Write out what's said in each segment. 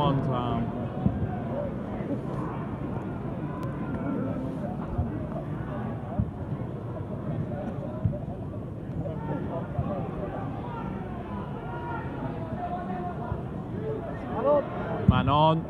on, Tom. Man on.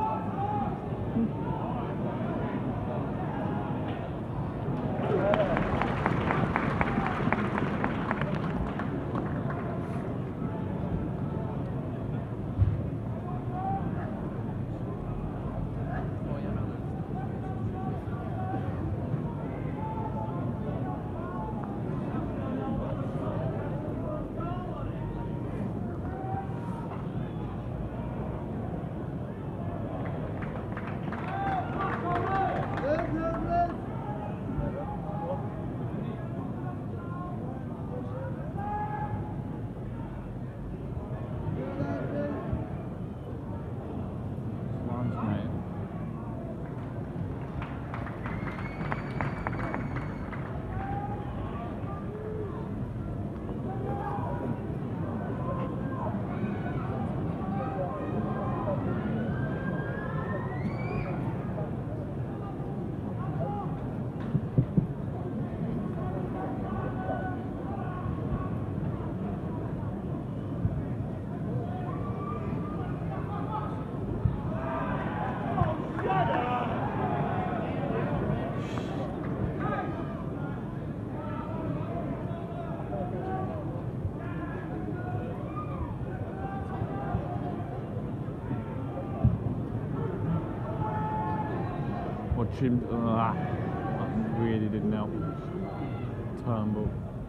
Watching, that really didn't help. Turnbull.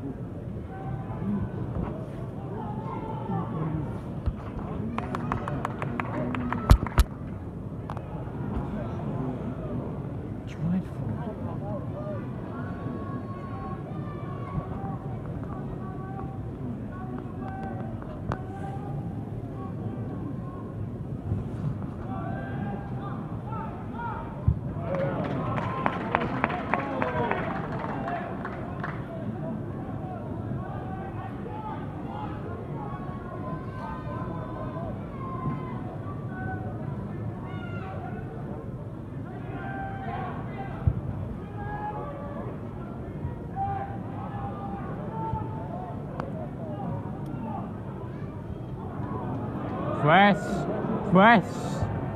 Press.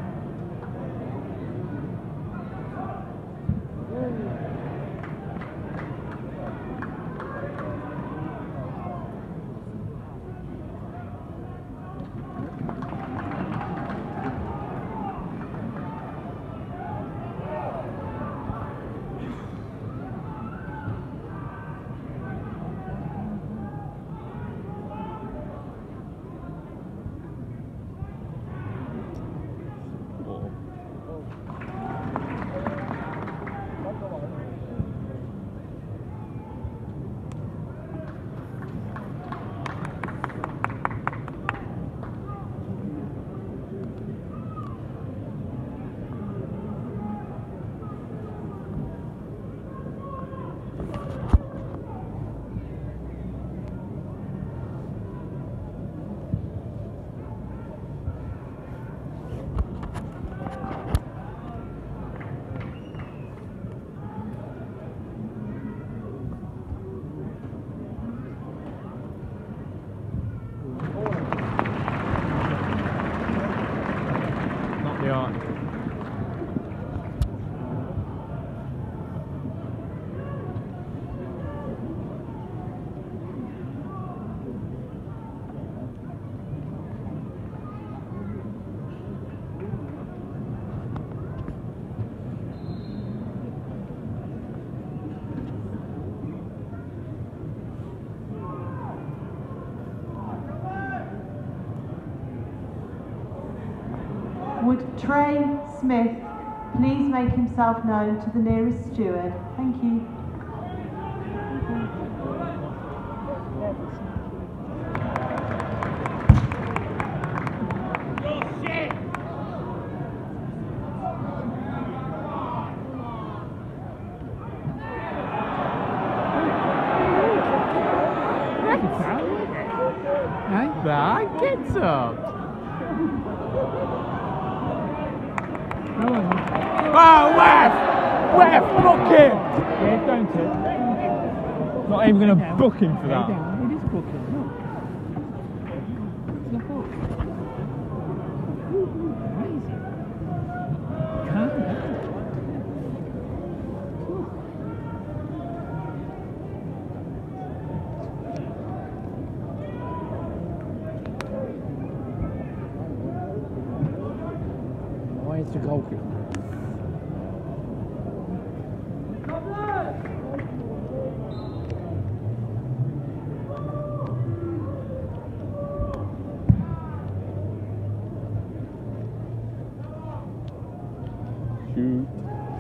Would Trey Smith please make himself known to the nearest steward? Thank you. That gets up. Oh, ref! Ref, book him! Yeah, don't it? Not even going to book him for that. It is booking, look. It's not fault. Crazy. Calm down. Why is the goalkeeper? Shoot.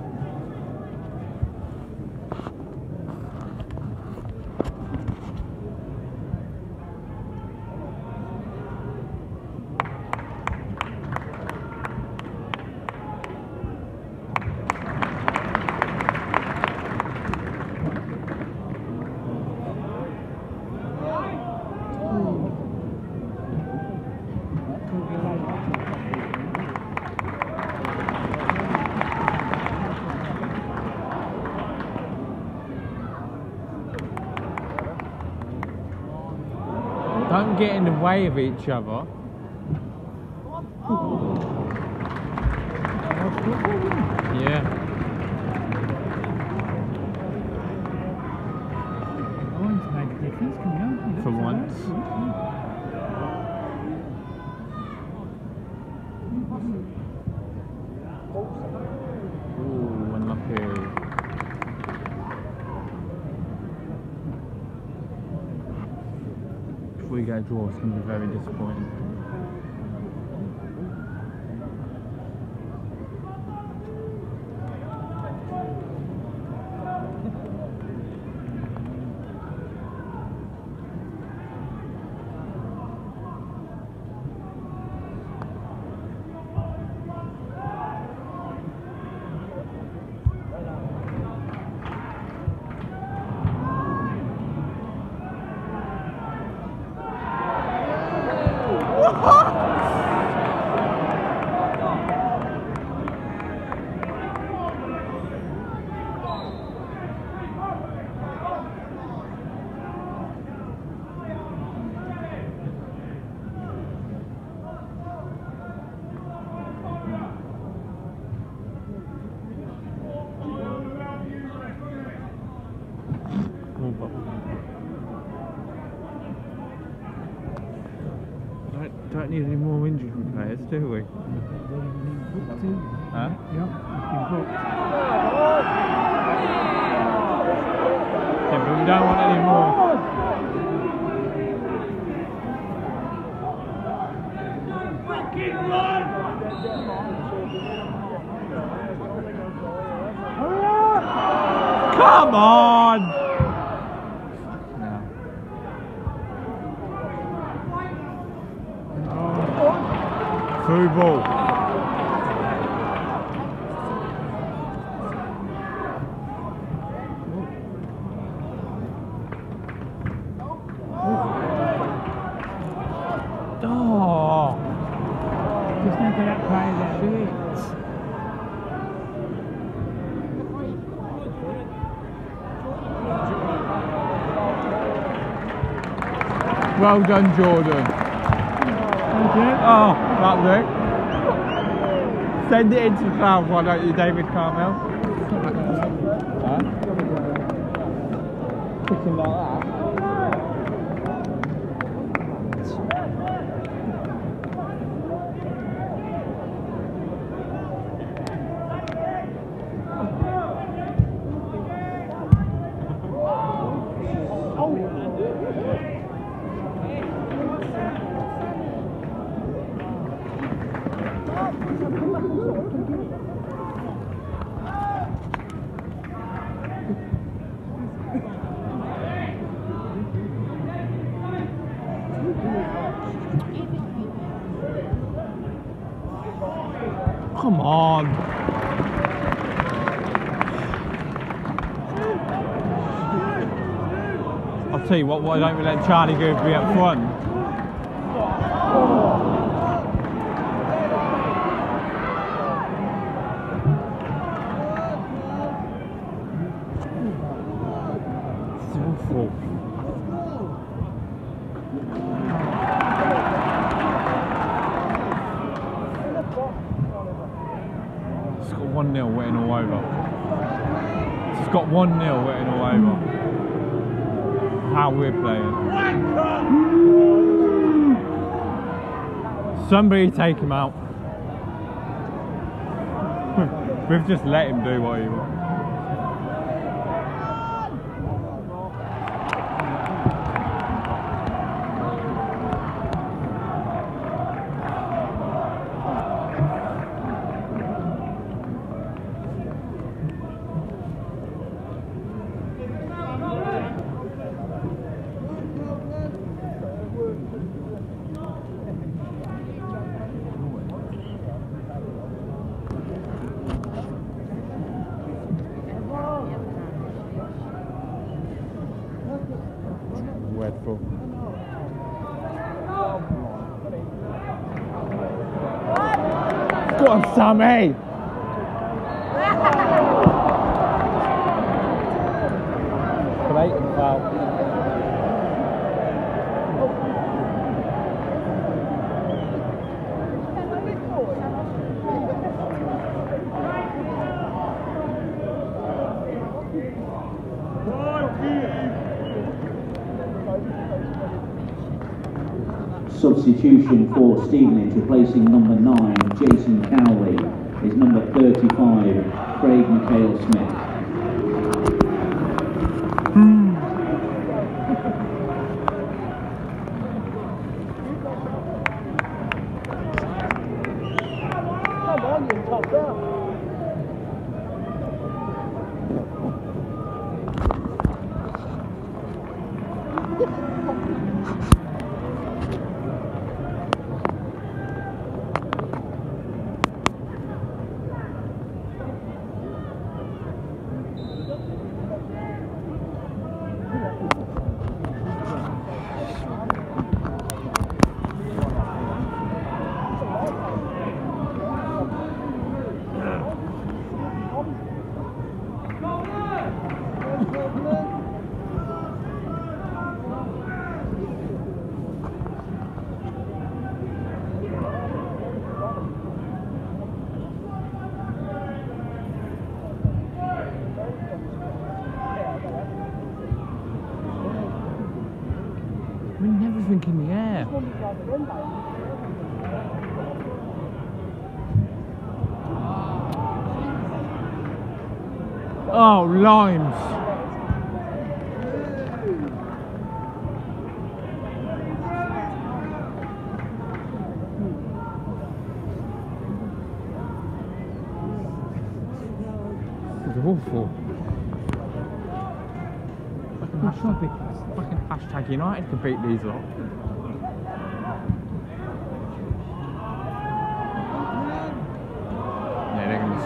Don't get in the way of each other. Yeah. Owen's made a difference, can you? For once. Ooh, unlucky. If we get a draw, it's going to be very disappointing. Don't need any more injured players, do we? Huh? Yep, it's been booked. Yeah, but we don't want any more. Come on! Through ball. Oh. Just look at that play there. Well done, Jordan. Oh, that was it. Send it into the crowd, why don't you, David Carmel? Huh? Kicking like that. Come on. I'll tell you what, why don't we let Charlie go be up front? 1-0 written all over. It's got 1-0 written all over. How we're playing. Somebody take him out. We've just let him do what he wants. Dreadful. Go on, Sammy! Blatant foul. Substitution for Stevenage, replacing number 9, Jason Cowley, is number 35, Craig McHale Smith. Everything in the air. Oh, limes. This is awful. Fucking hashtag United can beat these lot. Yeah, they're gonna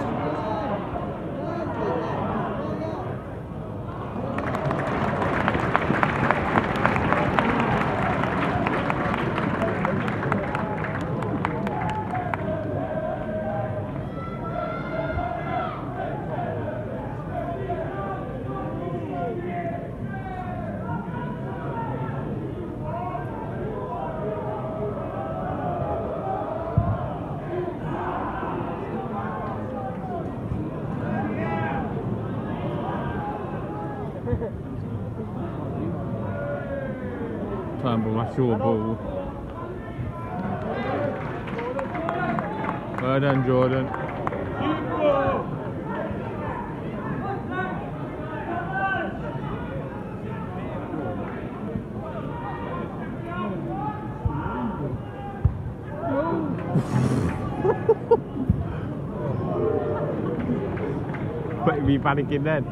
Turnbull, that's your ball. Well done, Jordan. But it'd be panicking then.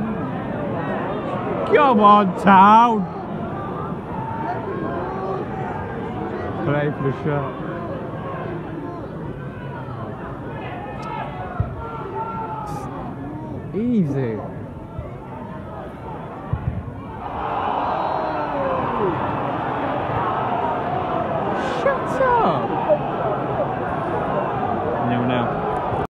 Come on, Town! Play for the shot. Easy. Shut up! 0-0.